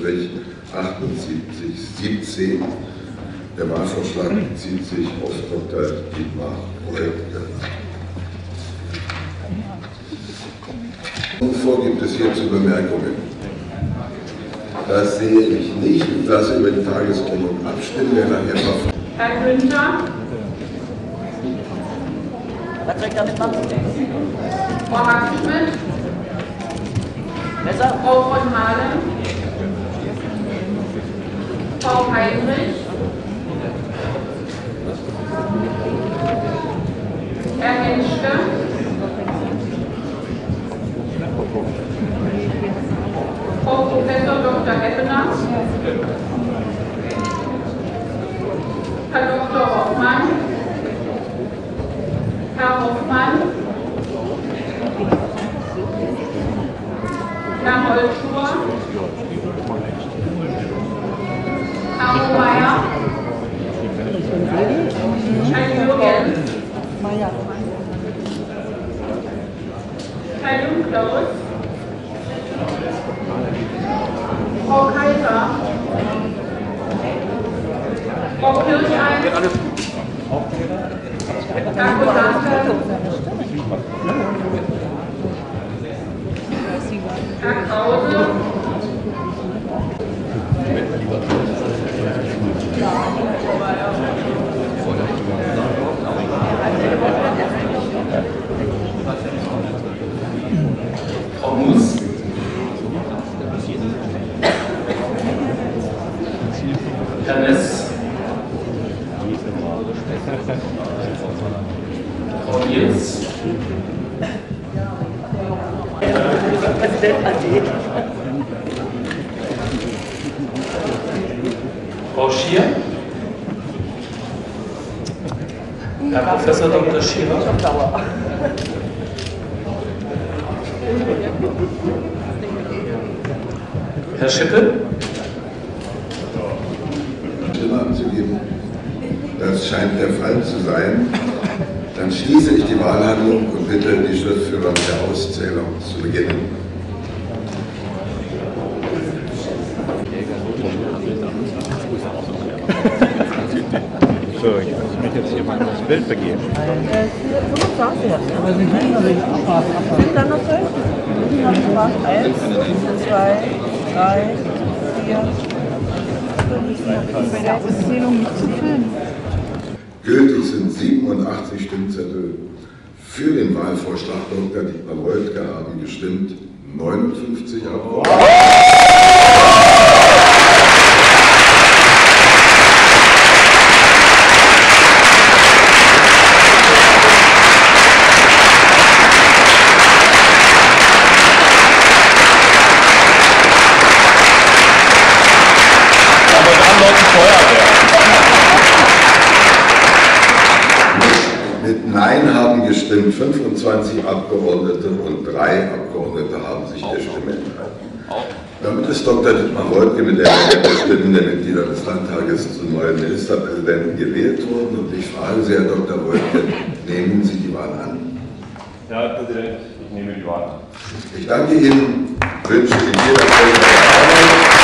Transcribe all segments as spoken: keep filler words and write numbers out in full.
achtundsiebzig siebzehn. Der Wahlvorschlag bezieht sich auf Doktor Dietmar Woidke. Vor gibt es hierzu Bemerkungen. Das sehe ich nicht. Ich lasse über die Tagesordnung abstimmen. Wer nachher noch Herr Günther. Was soll ich damit machen? Frau Hackenschmidt. Besser? Frau von Mahlen. Frau Heinrich. Herr Henschke. Frau Professor Doktor Heppener. Herr Doktor Hoffmann. Herr Hoffmann. Herr Holzschuher. Herr Hohmeier. Herr Jürgens. Herr Jungklaus. Frau Kaiser. Frau Kirchein. Herr Kollate. Herr Krause. Frau Mus. Herr Ness. Frau Nils. Frau Schier. Herr Professor Doktor Schierer. Herr Schippe. Stimme abzugeben. Das scheint der Fall zu sein. Dann schließe ich die Wahlhandlung und bitte die Schriftführer mit der Auszählung zu beginnen. So, ich muss mich jetzt hier mal ins Bild begeben. Aber Sie können also nicht aufpassen. Dann noch fünf. Eins, zwei, drei, vier, fünf. Bei der Auszählung nicht zu filmen. Gültig sind siebenundachtzig Stimmzettel. Für den Wahlvorschlag Doktor Dietmar Woidke haben gestimmt neunundfünfzig Abgeordnete. Mit Nein haben gestimmt fünfundzwanzig Abgeordnete und drei Abgeordnete haben sich der Stimme enthalten. Damit ist Doktor Dietmar Woidke mit der Mehrheit der Stimmen der Mitglieder des Landtages zum neuen Ministerpräsidenten gewählt worden. Und ich frage Sie, Herr Doktor Woidke, nehmen Sie die Wahl an? Ja, Herr Präsident, ich nehme die Wahl an. Ich danke Ihnen, wünsche Ihnen viel Erfolg bei der Arbeit.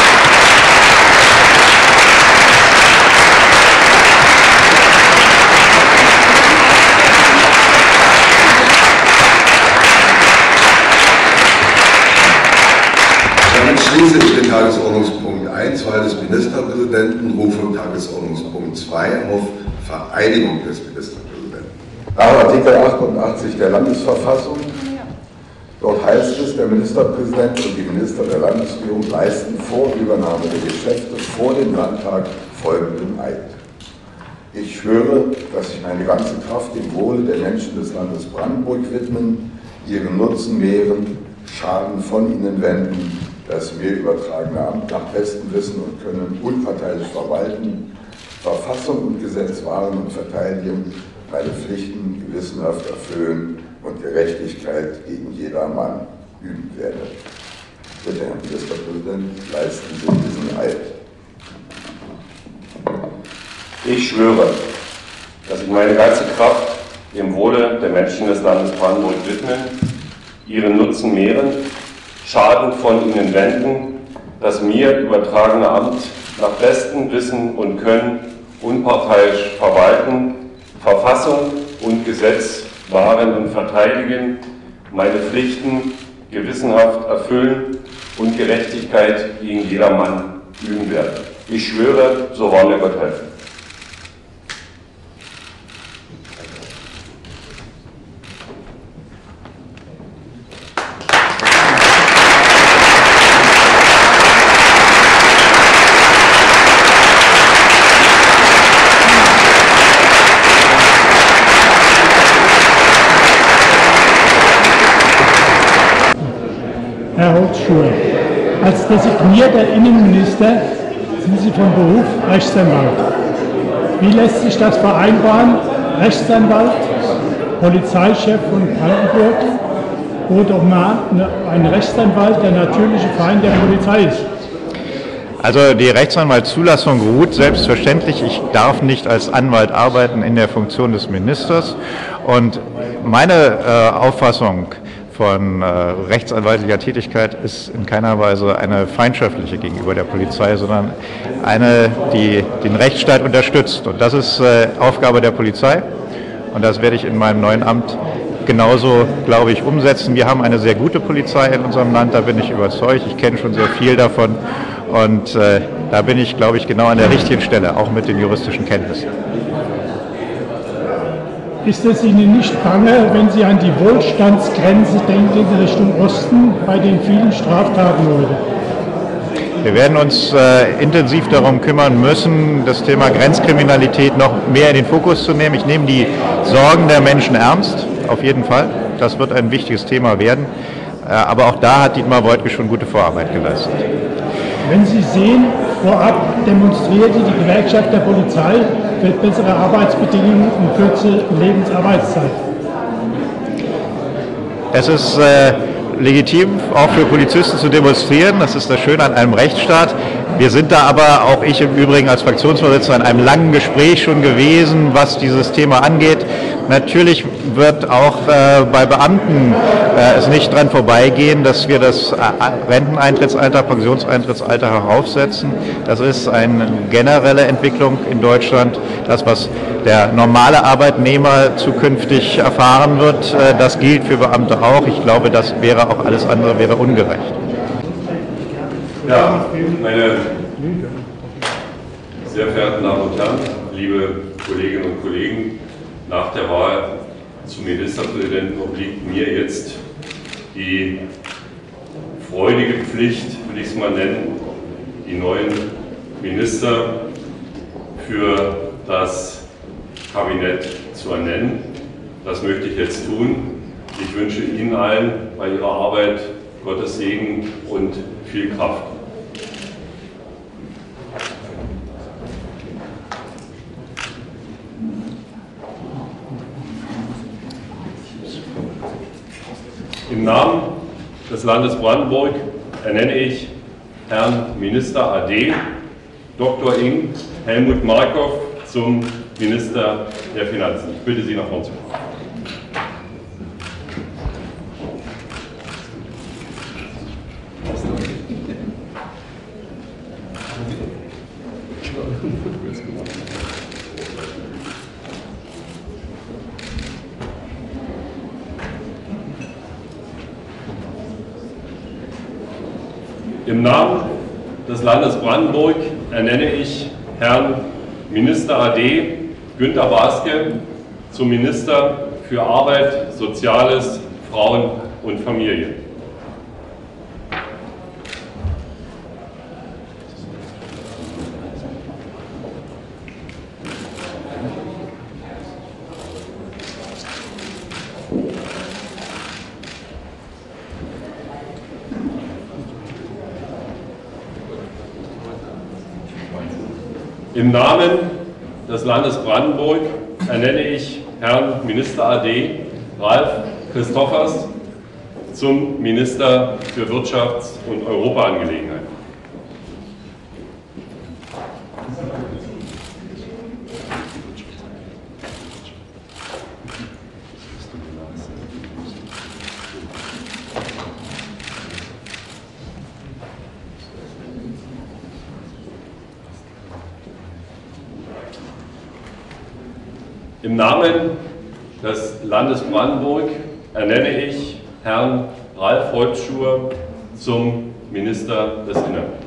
Damit schließe ich den Tagesordnungspunkt eins, Wahl des Ministerpräsidenten, rufe Tagesordnungspunkt zwei auf Vereidigung des Ministerpräsidenten. Nach Artikel achtundachtzig der Landesverfassung, dort heißt es, der Ministerpräsident und die Minister der Landesregierung leisten vor Übernahme der Geschäfte vor dem Landtag folgenden Eid. Ich schwöre, dass ich meine ganze Kraft dem Wohle der Menschen des Landes Brandenburg widmen, ihren Nutzen mehren, Schaden von ihnen wenden, das mir übertragene Amt nach bestem Wissen und Können unparteiisch verwalten, Verfassung und Gesetz wahren und verteidigen, meine Pflichten gewissenhaft erfüllen und Gerechtigkeit gegen jedermann üben werde. Bitte, Herr Ministerpräsident, leisten Sie diesen Eid. Ich schwöre, dass ich meine ganze Kraft dem Wohle der Menschen des Landes Brandenburg widmen, ihren Nutzen mehren, Schaden von ihnen wenden, das mir übertragene Amt nach bestem Wissen und Können unparteiisch verwalten, Verfassung und Gesetz wahren und verteidigen, meine Pflichten gewissenhaft erfüllen und Gerechtigkeit gegen jedermann üben werde. Ich schwöre, so wahr mir Gott helfen. Herr Holzschuh, als designierter Innenminister sind Sie von Beruf Rechtsanwalt. Wie lässt sich das vereinbaren, Rechtsanwalt, Polizeichef von Brandenburg oder mal ein Rechtsanwalt, der natürliche Feind der Polizei ist? Also die Rechtsanwaltszulassung ruht selbstverständlich. Ich darf nicht als Anwalt arbeiten in der Funktion des Ministers. Und meine äh, Auffassung von äh, rechtsanwaltlicher Tätigkeit ist in keiner Weise eine feindschaftliche gegenüber der Polizei, sondern eine, die den Rechtsstaat unterstützt. Und das ist äh, Aufgabe der Polizei und das werde ich in meinem neuen Amt genauso, glaube ich, umsetzen. Wir haben eine sehr gute Polizei in unserem Land, da bin ich überzeugt. Ich kenne schon sehr viel davon und äh, da bin ich, glaube ich, genau an der richtigen Stelle, auch mit den juristischen Kenntnissen. Ist es Ihnen nicht bange, wenn Sie an die Wohlstandsgrenze denken in Richtung Osten bei den vielen Straftaten heute? Wir werden uns äh, intensiv darum kümmern müssen, das Thema Grenzkriminalität noch mehr in den Fokus zu nehmen. Ich nehme die Sorgen der Menschen ernst, auf jeden Fall. Das wird ein wichtiges Thema werden. Äh, aber auch da hat Dietmar Woidke schon gute Vorarbeit geleistet. Wenn Sie sehen, vorab demonstrierte die Gewerkschaft der Polizei für bessere Arbeitsbedingungen und kürzere Lebensarbeitszeit. Es ist äh, legitim, auch für Polizisten zu demonstrieren. Das ist das Schöne an einem Rechtsstaat. Wir sind da aber, auch ich im Übrigen als Fraktionsvorsitzender, in einem langen Gespräch schon gewesen, was dieses Thema angeht. Natürlich wird auch äh, bei Beamten äh, es nicht dran vorbeigehen, dass wir das äh, Renteneintrittsalter, Pensionsintrittsalter heraufsetzen. Das ist eine generelle Entwicklung in Deutschland. Das, was der normale Arbeitnehmer zukünftig erfahren wird, äh, das gilt für Beamte auch. Ich glaube, das wäre auch alles andere wäre ungerecht. Ja, meine sehr verehrten Damen und Herren, liebe Kolleginnen und Kollegen, nach der Wahl zum Ministerpräsidenten obliegt mir jetzt die freudige Pflicht, will ich es mal nennen, die neuen Minister für das Kabinett zu ernennen. Das möchte ich jetzt tun. Ich wünsche Ihnen allen bei Ihrer Arbeit Gottes Segen und viel Kraft. Im Namen des Landes Brandenburg ernenne ich Herrn Minister A D Doktor Ing. Helmut Markov zum Minister der Finanzen. Ich bitte Sie, nach vorne zu kommen. Im Namen des Landes Brandenburg ernenne ich Herrn Minister A D Günter Baske zum Minister für Arbeit, Soziales, Frauen und Familie. Im Namen des Landes Brandenburg ernenne ich Herrn Minister A D Ralf Christophers zum Minister für Wirtschafts- und Europaangelegenheiten. Im Namen des Landes Brandenburg ernenne ich Herrn Ralf Holzschuhe zum Minister des Innern.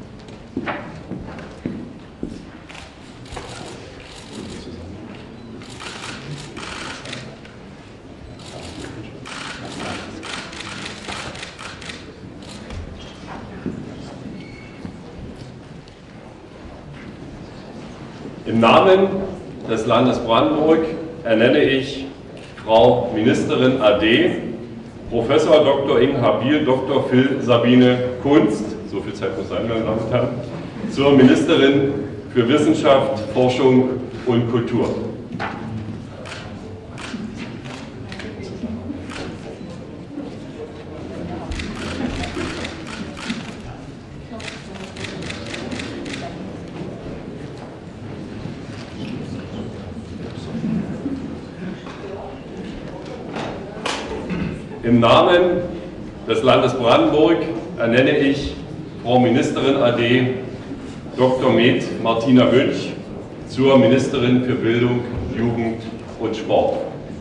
Im Namen des Landes Brandenburg ernenne ich Frau Ministerin A D, Professor Doktor Inga Biel, Doktor Phil Sabine Kunst, so viel Zeit muss sein, meine Damen und Herren, zur Ministerin für Wissenschaft, Forschung und Kultur. Im Namen des Landes Brandenburg ernenne ich Frau Ministerin A D Doktor Med Martina Münch zur Ministerin für Bildung, Jugend und Sport.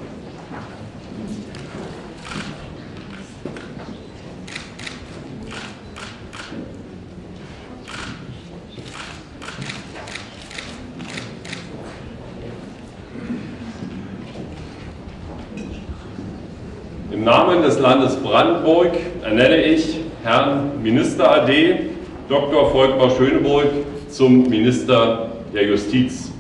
Im Namen des Landes Brandenburg ernenne ich Herrn Minister A D Doktor Volkmar Schöneburg zum Minister der Justiz.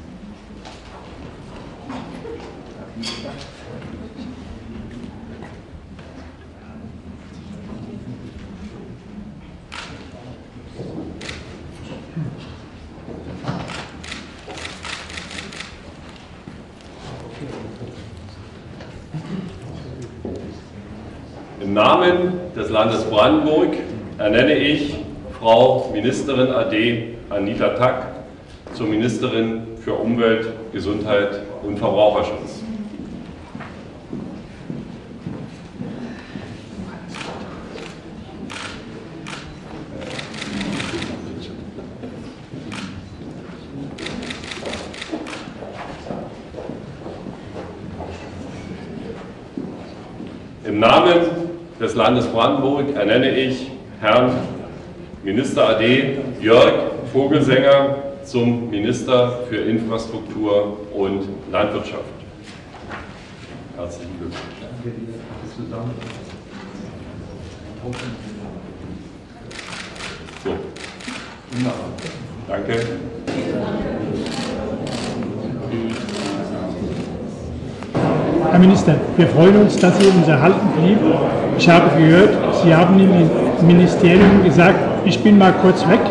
Im Namen des Landes Brandenburg ernenne ich Frau Ministerin A D Anita Tack zur Ministerin für Umwelt, Gesundheit und Verbraucherschutz. Im Namen des Landes Brandenburg ernenne ich Herrn Minister A D Jörg Vogelsänger zum Minister für Infrastruktur und Landwirtschaft. Herzlichen Glückwunsch. So. Danke. Herr Minister, wir freuen uns, dass Sie uns erhalten blieben. Ich habe gehört, Sie haben im Ministerium gesagt, ich bin mal kurz weg.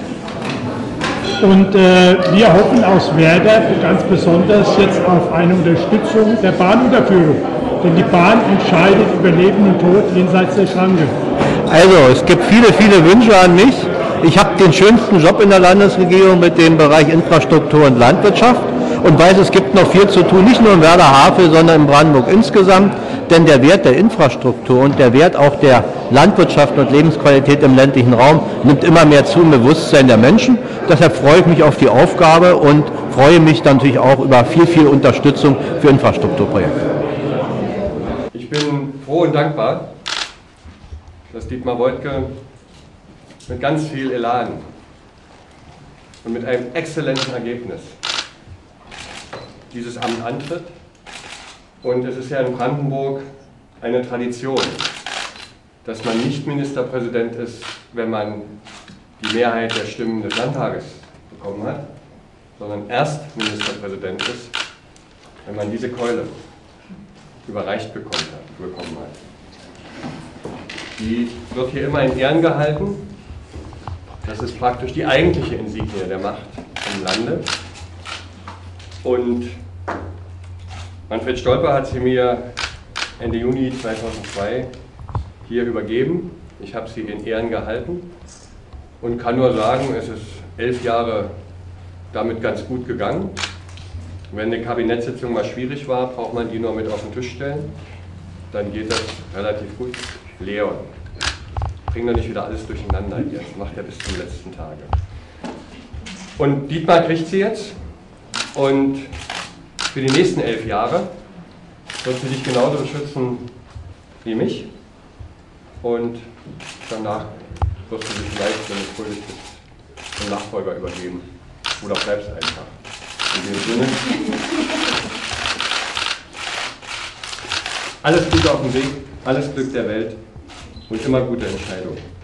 Und äh, wir hoffen aus Werder ganz besonders jetzt auf eine Unterstützung der Bahnüberführung. Denn die Bahn entscheidet über Leben und Tod jenseits der Schranke. Also, es gibt viele, viele Wünsche an mich. Ich habe den schönsten Job in der Landesregierung mit dem Bereich Infrastruktur und Landwirtschaft und weiß, es gibt noch viel zu tun, nicht nur in Werder-Havel, sondern in Brandenburg insgesamt. Denn der Wert der Infrastruktur und der Wert auch der Landwirtschaft und Lebensqualität im ländlichen Raum nimmt immer mehr zu im Bewusstsein der Menschen. Deshalb freue ich mich auf die Aufgabe und freue mich dann natürlich auch über viel, viel Unterstützung für Infrastrukturprojekte. Ich bin froh und dankbar, dass Dietmar Woidke mit ganz viel Elan und mit einem exzellenten Ergebnis dieses Amt antritt. Und es ist ja in Brandenburg eine Tradition, dass man nicht Ministerpräsident ist, wenn man die Mehrheit der Stimmen des Landtages bekommen hat, sondern erst Ministerpräsident ist, wenn man diese Keule überreicht bekommen hat. Bekommen hat. Die wird hier immer in Ehren gehalten. Das ist praktisch die eigentliche Insignie der Macht im Lande. Und Manfred Stolper hat sie mir Ende Juni zweitausendzwei hier übergeben. Ich habe sie in Ehren gehalten und kann nur sagen, es ist elf Jahre damit ganz gut gegangen. Wenn eine Kabinettssitzung mal schwierig war, braucht man die nur mit auf den Tisch stellen. Dann geht das relativ gut. Leon, bring doch nicht wieder alles durcheinander hier. Das macht er bis zum letzten Tage. Und Dietmar kriegt sie jetzt. Und für die nächsten elf Jahre wird sie dich genauso beschützen wie mich. Und danach wirst du dich vielleicht, wenn du fröhlich bist, dem Nachfolger übergeben. Oder bleibst einfach. In dem Sinne. Alles Gute auf dem Weg, alles Glück der Welt und immer gute Entscheidungen.